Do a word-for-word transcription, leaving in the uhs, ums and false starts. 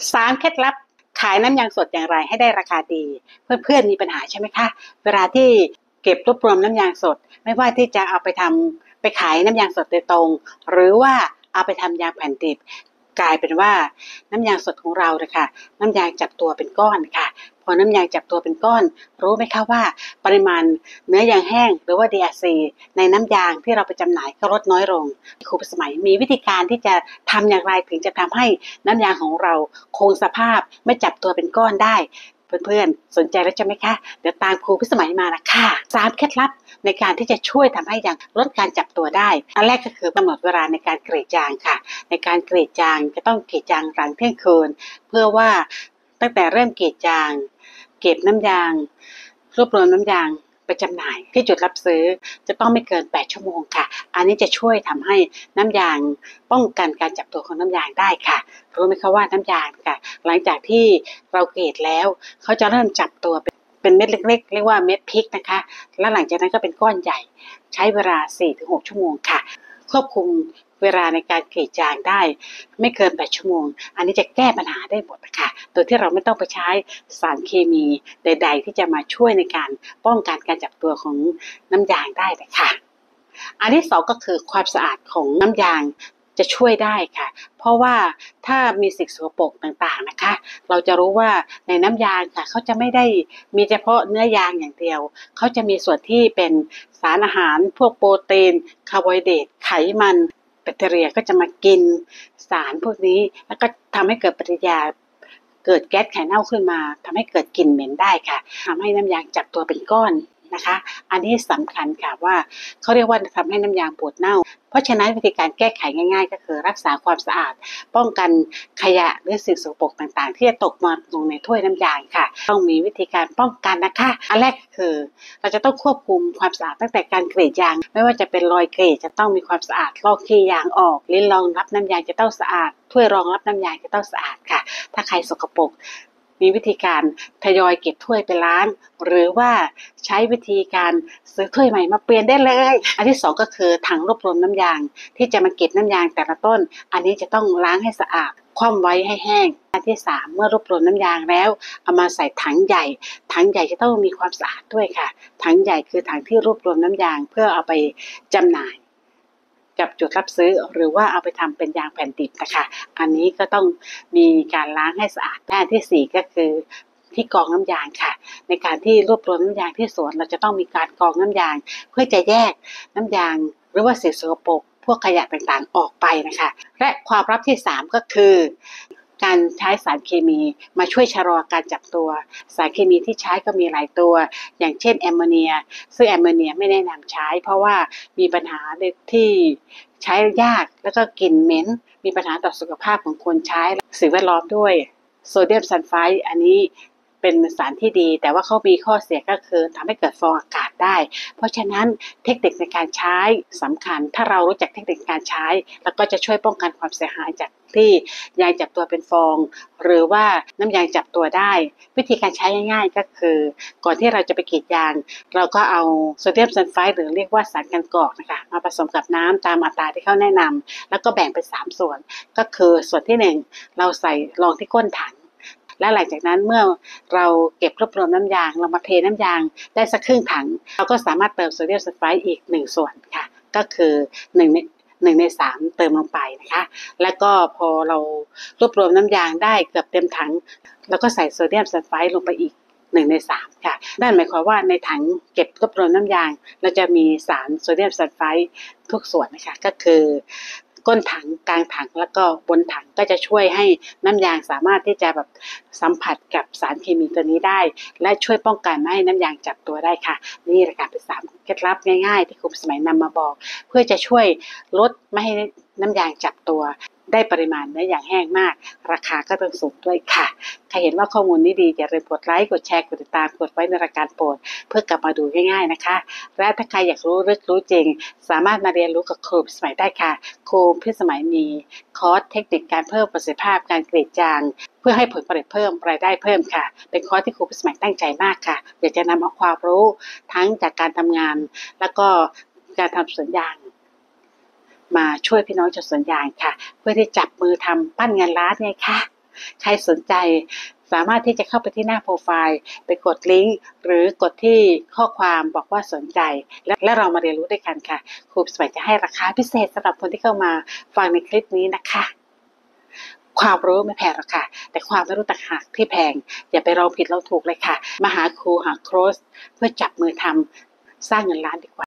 สามเคล็ดลับขายน้ำยางสดอย่างไรให้ได้ราคาดีเพื่อนๆมีปัญหาใช่ไหมคะเวลาที่เก็บรวบรวมน้ำยางสดไม่ว่าที่จะเอาไปทำไปขายน้ำยางสดโดยตรงหรือว่าเอาไปทำยางแผ่นดิบกลายเป็นว่าน้ำยางสดของเราเลยค่ะน้ำยางจับตัวเป็นก้อนค่ะพอน้ำยางจับตัวเป็นก้อนรู้ไหมคะว่าปริมาณเนื้อยางแห้งหรือว่า ดี อาร์ ซี ในน้ำยางที่เราไปจำหน่ายก็ลดน้อยลงครูสมัยมีวิธีการที่จะทำอย่างไรถึงจะทำให้น้ำยางของเราคงสภาพไม่จับตัวเป็นก้อนได้เพื่อนๆสนใจแล้วใช่ไหมคะเดี๋ยวตามครูพิสมัยมาละค่ะสามเคล็ดลับในการที่จะช่วยทำให้ยางลดการจับตัวได้อันแรกก็คือกำหนดเวลาในการกรีดยางค่ะในการกรีดยางจะต้องกรีดยางหลังเที่ยงคืนเพื่อว่าตั้งแต่เริ่มกรีดยางเก็บน้ำยางรวบรวมน้ำยางไปจำหน่ายที่จุดรับซื้อจะต้องไม่เกินแปดชั่วโมงค่ะอันนี้จะช่วยทำให้น้ำยางป้องกันการจับตัวของน้ำยางได้ค่ะรู้ไหมคะว่าน้ำยางค่ะหลังจากที่เราเกรดแล้วเขาจะเริ่มจับตัวเป็นเม็ดเล็กๆเรียกว่าเม็ดพริกนะคะแล้วหลังจากนั้นก็เป็นก้อนใหญ่ใช้เวลา สี่ถึงหก ชั่วโมงค่ะควบคุมเวลาในการกรีดยางได้ไม่เกินแปดชั่วโมงอันนี้จะแก้ปัญหาได้หมดค่ะโดยที่เราไม่ต้องไปใช้สารเคมีใดๆที่จะมาช่วยในการป้องกันการจับตัวของน้ำยางได้เลยค่ะอันที่สองก็คือความสะอาดของน้ำยางจะช่วยได้ค่ะเพราะว่าถ้ามีสิ่งสกปรกต่างๆนะคะเราจะรู้ว่าในน้ำยางค่ะเขาจะไม่ได้มีเฉพาะเนื้อยางอย่างเดียวเขาจะมีส่วนที่เป็นสารอาหารพวกโปรตีนคาร์โบไฮเดรตไขมันแบคทีเรียก็จะมากินสารพวกนี้แล้วก็ทำให้เกิดปฏิกิริยาเกิดแก๊สไข่เน่าขึ้นมาทำให้เกิดกลิ่นเหม็นได้ค่ะทำให้น้ำยางจับตัวเป็นก้อนนะคะอันนี้สำคัญค่ะว่าเขาเรียกว่าทำให้น้ำยางบูดเน่าเพราะฉะนั้นวิธีการแก้ไขง่ายๆก็คือรักษาความสะอาดป้องกันขยะหรือสิ่งสกปรกต่างๆที่จะตกมาลงในถ้วยน้ำยางค่ะต้องมีวิธีการป้องกันนะคะอันแรกคือเราจะต้องควบคุมความสะอาดตั้งแต่การกรีดยางไม่ว่าจะเป็นรอยกรีดจะต้องมีความสะอาดลอกขี้ยางออกลิ้นรองรับน้ำยางจะต้องสะอาดถ้วยรองรับน้ำยางจะต้องสะอาดค่ะถ้าใครสกปรกมีวิธีการทยอยเก็บถ้วยไปล้างหรือว่าใช้วิธีการซื้อถ้วยใหม่มาเปลี่ยนได้เลยอันที่สองก็คือถังรวบรวมน้ำยางที่จะมาเก็บน้ำยางแต่ละต้นอันนี้จะต้องล้างให้สะอาดคว่ำไว้ให้แห้งอันที่สามเมื่อรวบรวมน้ำยางแล้วเอามาใส่ถังใหญ่ถังใหญ่จะต้องมีความสะอาดด้วยค่ะถังใหญ่คือถังที่รวบรวมน้ำยางเพื่อเอาไปจำหน่ายกับจุดรับซื้อหรือว่าเอาไปทำเป็นยางแผ่นดิบนะคะอันนี้ก็ต้องมีการล้างให้สะอาดด้านที่สี่ก็คือที่กรองน้ำยางค่ะในการที่รวบรวมน้ำยางที่สวนเราจะต้องมีการกรองน้ำยางเพื่อจะแยกน้ำยางหรือว่าสิ่งสกปรกพวกขยะต่างๆออกไปนะคะและความลับที่สามก็คือการใช้สารเคมีมาช่วยชะลอการจับตัวสารเคมีที่ใช้ก็มีหลายตัวอย่างเช่นแอมโมเนียซึ่งแอมโมเนียไม่แนะนำใช้เพราะว่ามีปัญหาที่ใช้ยากแล้วก็กลิ่นเหม็นมีปัญหาต่อสุขภาพของคนใช้สิ่งแวดล้อมด้วยโซเดียมซัลไฟด์อันนี้เป็นสารที่ดีแต่ว่าเขามีข้อเสียก็คือทำให้เกิดฟองอากาศได้เพราะฉะนั้นเทคนิคในการใช้สำคัญถ้าเรารู้จักเทคนิคการใช้แล้วก็จะช่วยป้องกันความเสียหายจากที่ยางจับตัวเป็นฟองหรือว่าน้ำยางจับตัวได้วิธีการใช้ง่ายๆก็คือก่อนที่เราจะไปกรีดยางเราก็เอาโซเดียมซัลไฟด์หรือเรียกว่าสารกันกรอกนะคะมาผสมกับน้ำตามอัตราที่เขาแนะนำแล้วก็แบ่งเป็นสามส่วนก็คือส่วนที่หนึ่งเราใส่รองที่ก้นถังและหลังจากนั้นเมื่อเราเก็บรวบรวมน้ำยางเรามาเทน้ำยางได้สักครึ่งถังเราก็สามารถเติมโซเดียมซัลไฟด์อีกหนึ่งส่วนค่ะก็คือหนึ่งในหนึ่งในสามเติมลงไปนะคะแล้วก็พอเรารวบรวมน้ำยางได้เกือบเต็มถังแล้วก็ใส่โซเดียมซัลไฟด์ลงไปอีกหนึ่งในสามค่ะนั่นหมายความว่าในถังเก็บรวบรวมน้ำยางเราจะมีสารโซเดียมซัลไฟด์ทุกส่วนนะคะก็คือก้นถังกลางถังแล้วก็บนถังก็จะช่วยให้น้ำยางสามารถที่จะแบบสัมผัสกับสารเคมีตัวนี้ได้และช่วยป้องกันไม่ให้น้ำยางจับตัวได้ค่ะนี่แหละค่ะเป็นสามเคล็ดลับง่ายๆที่ครูสมัยนำมาบอกเพื่อจะช่วยลดไม่ให้น้ำยางจับตัวได้ปริมาณเนื้อยางแห้งมากราคาก็ต้องสูงด้วยค่ะใครเห็นว่าข้อมูลนี้ดีอย่าลืมกดไลค์กดแชร์กดติดตามกดไว้ในรายการโปรดเพื่อกลับมาดูง่ายๆนะคะและถ้าใครอยากรู้ลึกรู้จริงสามารถมาเรียนรู้กับครูพิสมัยได้ค่ะครูพิสมัยมีคอร์สเทคนิคการเพิ่มประสิทธิภาพการกรีดยางเพื่อให้ผลผลิตเพิ่มรายได้เพิ่มค่ะเป็นคอร์สที่ครูพิสมัยตั้งใจมากค่ะอยากจะนำเอาความรู้ทั้งจากการทำงานแล้วก็การทำสวนยางมาช่วยพี่น้องชาวสวนยางค่ะเพื่อที่จับมือทำปั้นเงินล้านไงค่ะใครสนใจสามารถที่จะเข้าไปที่หน้าโปรไฟล์ไปกดลิงก์หรือกดที่ข้อความบอกว่าสนใจและและเรามาเรียนรู้ด้วยกันค่ะครูสมัยจะให้ราคาพิเศษสำหรับคนที่เข้ามาฟังในคลิปนี้นะคะความรู้ไม่แพงหรอกค่ะแต่ความไม่รู้ต่างหากที่แพงอย่าไปลองผิดลองถูกเลยค่ะมาหาครูหาโค้ชเพื่อจับมือทำสร้างเงินล้านดีกว่า